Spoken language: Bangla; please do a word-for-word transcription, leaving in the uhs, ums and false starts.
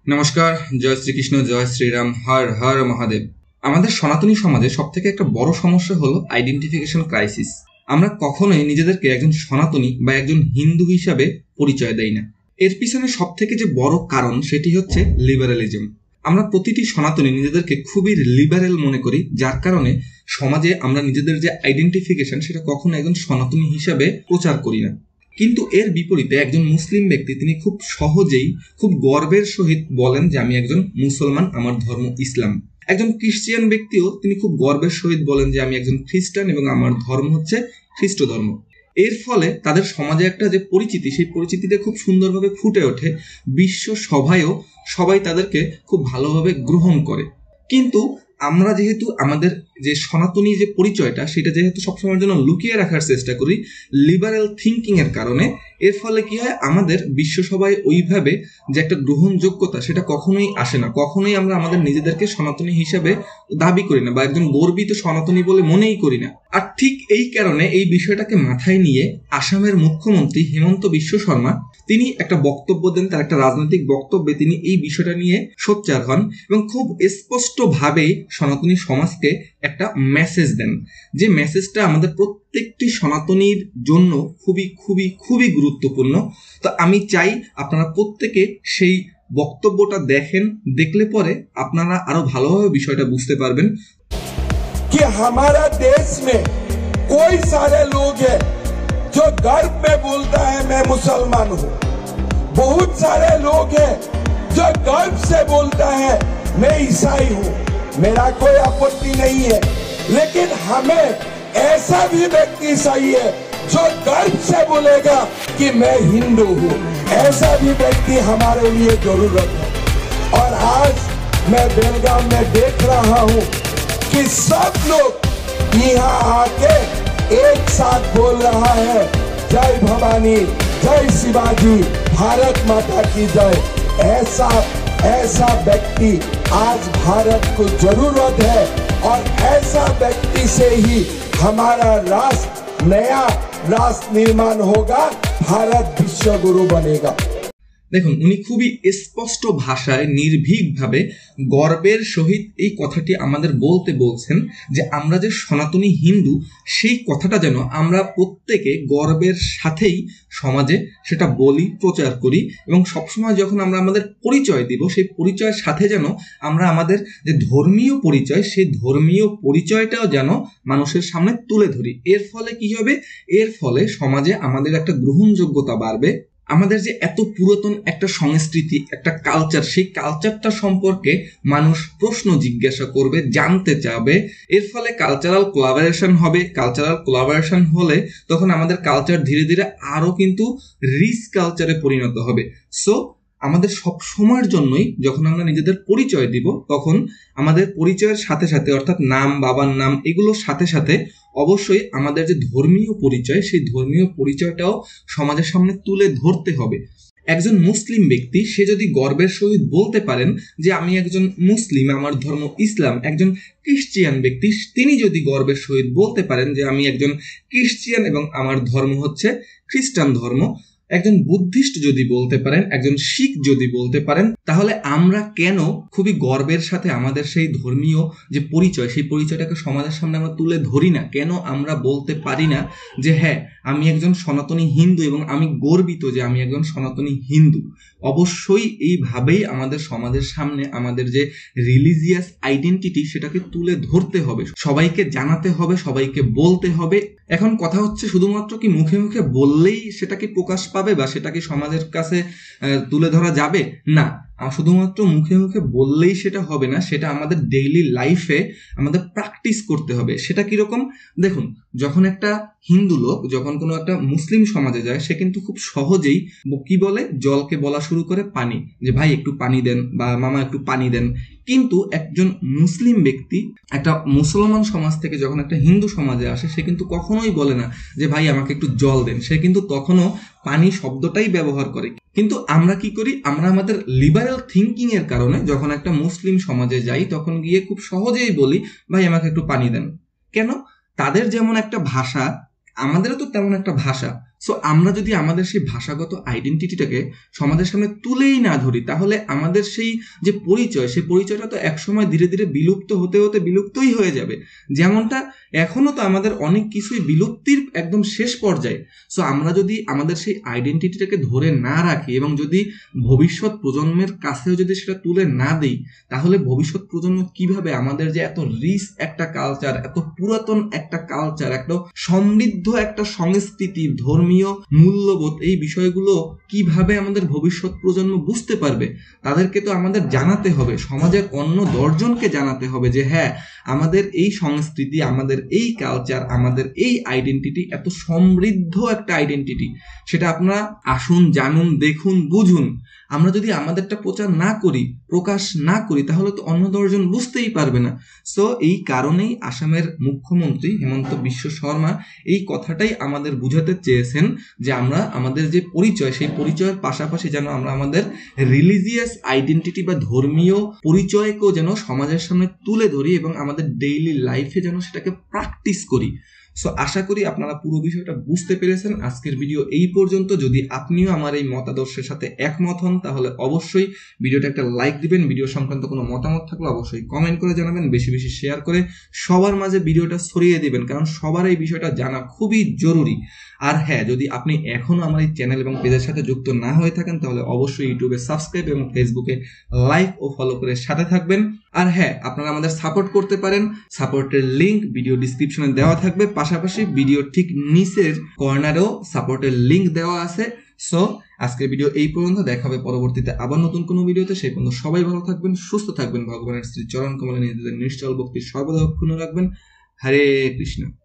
নমস্কার, জয় শ্রীকৃষ্ণ, জয় শ্রীরাম, হর হর মহাদেব। আমাদের সনাতনী সমাজে সব থেকে একটা বড় সমস্যা হলো আইডেন্টিফিকেশন ক্রাইসিস। আমরা কখনোই নিজেদেরকে একজন সনাতনী বা একজন হিন্দু হিসাবে পরিচয় দেই না। এর পিছনে সব থেকে যে বড় কারণ সেটি হচ্ছে লিবারালিজম। আমরা প্রতিটি সনাতনী নিজেদেরকে খুবই লিবারেল মনে করি, যার কারণে সমাজে আমরা নিজেদের যে আইডেন্টিফিকেশন সেটা কখনো একজন সনাতনী হিসাবে প্রচার করি না। কিন্তু এর বিপরীতে একজন মুসলিম ব্যক্তি তিনি খুব সহজেই খুব গর্বের সহিত বলেন যে আমি একজন মুসলমান, আমার ধর্ম ইসলাম। একজন খ্রিস্টান ব্যক্তিও তিনি খুব গর্বের সহিত বলেন যে আমি একজন খ্রিস্টান এবং আমার ধর্ম হচ্ছে খ্রিস্ট ধর্ম। এর ফলে তাদের সমাজে একটা যে পরিচিতি, সেই পরিচিতিটা খুব সুন্দরভাবে ফুটে ওঠে। বিশ্ব সভায়ও সবাই তাদেরকে খুব ভালোভাবে গ্রহণ করে। কিন্তু আমরা যেহেতু আমাদের যে সনাতনী যে পরিচয়টা সেটা যেহেতু সবসময়ের জন্য লুকিয়ে রাখার চেষ্টা করি লিবারেল থিঙ্কিং এর কারণে, এর ফলে কি হয়, আমাদের বিশ্বসভায় ওইভাবে যে একটা গ্রহণযোগ্যতা সেটা কখনোই আসে না। কখনোই আমরা আমাদের নিজেদেরকে সনাতনী হিসাবে দাবি করি না বা একজন গর্বিত সনাতনী বলে মনেই করি না। আর ঠিক এই কারণে এই বিষয়টাকে মাথায় নিয়ে আসামের মুখ্যমন্ত্রী হেমন্ত বিশ্ব শর্মা তিনি একটা বক্তব্য দেন। তার একটা রাজনৈতিক বক্তব্যে তিনি এই বিষয়টা নিয়ে সোচ্চার হন এবং খুব স্পষ্টভাবেই সনাতনী সমাজকে একটা মেসেজ দেন, যে মেসেজটা আমাদের প্রত্যেকটি সনাতনীর জন্য খুবই খুবই খুবই গুরুত্বপূর্ণ। তো আমি চাই আপনারা প্রত্যেকে সেই বক্তব্যটা দেখেন, দেখলে পরে আপনারা আরো ভালোভাবে বিষয়টা বুঝতে পারবেন। कि हमारा देश में कोई सारे लोग हैं जो गर्व में बोलता है मैं मुसलमान हूँ। बहुत सारे लोग हैं जो गर्व से बोलता है मैं ईसाई हूँ। मेरा कोई आपत्ति नहीं है, लेकिन हमें ऐसा भी व्यक्ति चाहिए जो गर्व से बोलेगा कि मैं हिंदू हूँ। ऐसा भी व्यक्ति हमारे लिए जरूरत है। और आज मैं बेलगाम में देख रहा हूँ कि सब लोग यहाँ आके एक साथ बोल रहा है जय भवानी, जय शिवाजी, भारत माता की जय। ऐसा ऐसा व्यक्ति आज भारत को जरूरत है और ऐसा व्यक्ति से ही हमारा राष्ट्र, नया राष्ट्र निर्माण होगा, भारत विश्व गुरु बनेगा। দেখুন, উনি খুবই স্পষ্ট ভাষায় নির্ভীকভাবে গর্বের সহিত এই কথাটি আমাদের বলতে বলছেন যে আমরা যে সনাতনী হিন্দু সেই কথাটা যেন আমরা প্রত্যেকে গর্বের সাথেই সমাজে সেটা বলি, প্রচার করি এবং সবসময় যখন আমরা আমাদের পরিচয় দিব সেই পরিচয়ের সাথে যেন আমরা আমাদের যে ধর্মীয় পরিচয় সেই ধর্মীয় পরিচয়টাও যেন মানুষের সামনে তুলে ধরি। এর ফলে কি হবে? এর ফলে সমাজে আমাদের একটা গ্রহণযোগ্যতা বাড়বে। আমাদের যে এত পুরাতন একটা সংস্কৃতি, একটা কালচার, সেই কালচারটা সম্পর্কে মানুষ প্রশ্ন জিজ্ঞাসা করবে, জানতে চাবে। এর ফলে কালচারাল কোলাবোরেশন হবে। কালচারাল কোলাবোরেশন হলে তখন আমাদের কালচার ধীরে ধীরে আরো কিন্তু রিচ কালচারে পরিণত হবে। সো আমাদের সব সময়ের জন্যই যখন আমরা নিজেদের পরিচয় দিব তখন আমাদের পরিচয়ের সাথে সাথে, অর্থাৎ নাম, বাবার নাম, এগুলোর সাথে সাথে অবশ্যই আমাদের যে ধর্মীয় পরিচয় সেই ধর্মীয় পরিচয়টাও সমাজের সামনে তুলে ধরতে হবে। একজন মুসলিম ব্যক্তি সে যদি গর্বের সহিত বলতে পারেন যে আমি একজন মুসলিম, আমার ধর্ম ইসলাম। একজন খ্রিস্টিয়ান ব্যক্তি তিনি যদি গর্বের সহিত বলতে পারেন যে আমি একজন খ্রিস্টিয়ান এবং আমার ধর্ম হচ্ছে খ্রিস্টান ধর্ম। একজন বুদ্ধিস্ট যদি বলতে পারেন, একজন শিখ যদি বলতে পারেন, তাহলে আমরা কেন খুবই গর্বের সাথে আমাদের সেই ধর্মীয় যে পরিচয় সেই পরিচয়টাকে সমাজের সামনে আমরা তুলে ধরি না? কেন আমরা বলতে পারি না যে হ্যাঁ আমি একজন সনাতনী হিন্দু এবং আমি গর্বিত যে আমি একজন সনাতনী হিন্দু? অবশ্যই এইভাবেই আমাদের সমাজের সামনে আমাদের যে রিলিজিয়াস আইডেন্টিটি সেটাকে তুলে ধরতে হবে, সবাইকে জানাতে হবে, সবাইকে বলতে হবে। এখন কথা হচ্ছে শুধুমাত্র কি মুখে মুখে বললেই সেটা কি প্রকাশ পাবে বা সেটা কি সমাজের কাছে তুলে ধরা যাবে? না, শুধুমাত্র মুখে মুখে বললেই সেটা হবে না, সেটা আমাদের ডেইলি লাইফে আমাদের প্র্যাকটিস করতে হবে। সেটা কিরকম? দেখুন, যখন একটা হিন্দু লোক যখন কোনো একটা মুসলিম সমাজে যায় সে কিন্তু খুব সহজেই কি বলে, জলকে বলা শুরু করে পানি, যে ভাই একটু পানি দেন বা মামা একটু পানি দেন। কিন্তু একজন মুসলিম ব্যক্তি একটা মুসলমান সমাজ থেকে যখন একটা হিন্দু সমাজে আসে সে কিন্তু কখনোই বলে না যে ভাই আমাকে একটু জল দেন, সে কিন্তু তখনও পানি শব্দটাই ব্যবহার করে। কিন্তু আমরা কি করি? আমরা আমাদের লিবারেল থিঙ্কিং এর কারণে যখন একটা মুসলিম সমাজে যাই তখন গিয়ে খুব সহজেই বলি ভাই আমাকে একটু পানি দেন। কেন? তাদের যেমন একটা ভাষা, আমাদেরও তো তেমন একটা ভাষা। সো আমরা যদি আমাদের সেই ভাষাগত আইডেন্টিটিটাকে সমাজের সামনে তুলেই না ধরি, তাহলে আমাদের সেই যে পরিচয়, সেই পরিচয়টা তো একসময় ধীরে ধীরে বিলুপ্ত হতে হতে বিলুপ্তই হয়ে যাবে। যেমনটা এখনো তো আমাদের অনেক কিছুই বিলুপ্তির একদম শেষ পর্যায়ে। সো আমরা যদি আমাদের সেই আইডেন্টিটিটাকে ধরে না রাখি এবং যদি ভবিষ্যৎ প্রজন্মের কাছেও যদি সেটা তুলে না দিই, তাহলে ভবিষ্যৎ প্রজন্ম কিভাবে আমাদের যে এত রিচ একটা কালচার, এত পুরাতন একটা কালচার, একটা সমৃদ্ধ একটা সংস্কৃতি, ধর্মীয় মূল্যবোধ, এই বিষয়গুলো কিভাবে আমাদের ভবিষ্যৎ প্রজন্ম বুঝতে পারবে? তাদেরকে তো আমাদের জানাতে হবে, সমাজের অন্য দশজনকে জানাতে হবে যে হ্যাঁ, আমাদের এই সংস্কৃতি, আমাদের এই কালচার, আমাদের এই আইডেন্টিটি এত সমৃদ্ধ একটা আইডেন্টিটি, সেটা আপনারা আসুন, জানুন, দেখুন, বুঝুন। আমরা যদি আমাদেরটা প্রচার না করি, প্রকাশ না করি, তাহলে তো অন্য দশজন বুঝতেই পারবে না। সো এই কারণেই আসামের মুখ্যমন্ত্রী হেমন্ত বিশ্ব শর্মা এই কথাটাই আমাদের বুঝাতে চেয়েছেন যে আমরা আমাদের যে পরিচয়, সেই পরিচয়ের পাশাপাশি যেন আমরা আমাদের রিলিজিয়াস আইডেন্টিটি বা ধর্মীয় পরিচয়কেও যেন সমাজের সামনে তুলে ধরি এবং আমাদের ডেইলি লাইফে যেন সেটাকে প্র্যাকটিস করি। সো আশা করি আপনারা পুরো বিষয়টা বুঝতে পেরেছেন। আজকের ভিডিও এই পর্যন্ত। যদি আপনিও আমার এই মতাদর্শের সাথে একমত হন, তাহলে অবশ্যই ভিডিওটা একটা লাইক দিবেন। ভিডিও সংক্রান্ত কোনো মতামত থাকলে অবশ্যই কমেন্ট করে জানাবেন। বেশি বেশি শেয়ার করে সবার মাঝে ভিডিওটা ছড়িয়ে দিবেন, কারণ সবার এই বিষয়টা জানা খুবই জরুরি। আর হ্যাঁ, যদি আপনি এখনো আমার এই চ্যানেল এবং পেজের সাথে যুক্ত না হয়ে থাকেন, তাহলে অবশ্যই ইউটিউবে সাবস্ক্রাইব এবং ফেসবুকে লাইক ও ফলো করে সাথে থাকবেন। আর হ্যাঁ, আপনারা আমাদের সাপোর্ট করতে পারেন। সাপোর্টের লিংক ভিডিও ডিসক্রিপশনে দেওয়া থাকবে, পাশাপাশি ভিডিও ঠিক নিচের কর্নারেও সাপোর্টের লিংক দেওয়া আছে। সো আজকের ভিডিও এই পর্যন্ত। দেখা হবে পরবর্তীতে আবার নতুন কোনো ভিডিওতে। সেই পর্যন্ত সবাই ভালো থাকবেন, সুস্থ থাকবেন। ভগবানের শ্রী চরণ কমলে নিজেদের নিশ্চল ভক্তির সর্বদা অক্ষুণ্ণ রাখবেন। হরে কৃষ্ণ।